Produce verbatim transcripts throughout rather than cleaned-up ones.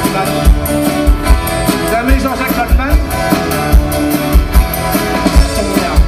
Goldman. Vous avez Jean-Jacques Goldman? Ça tombe bien.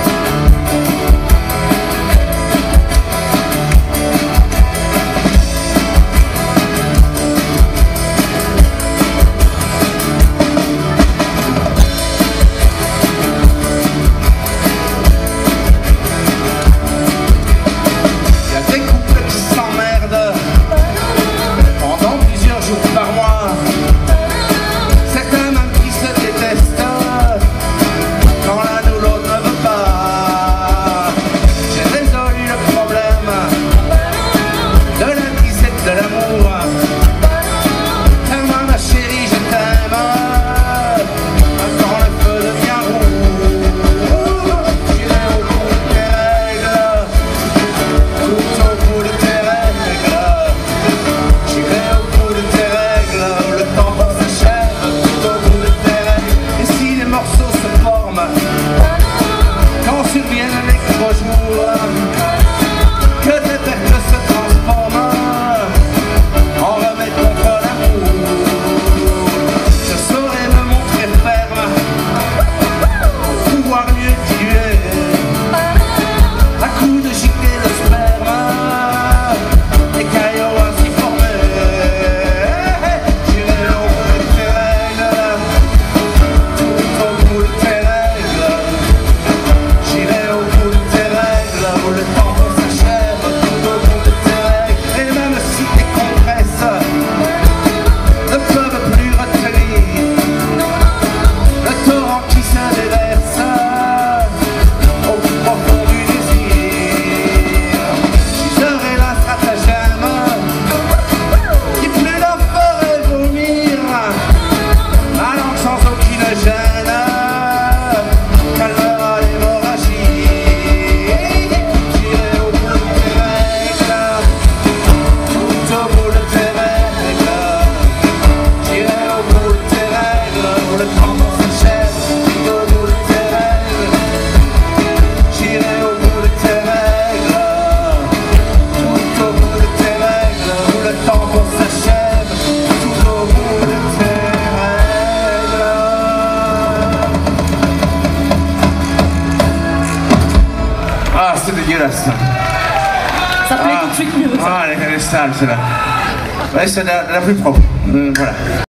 Ah, c'est dégueulasse. Ça plaît ah. tout de suite mieux. Ça. Ah, elle est sale, celle-là. Ouais, c'est la, la plus propre. Euh, voilà.